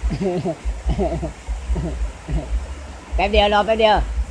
แป๊บเดียวรอแป๊บเดียว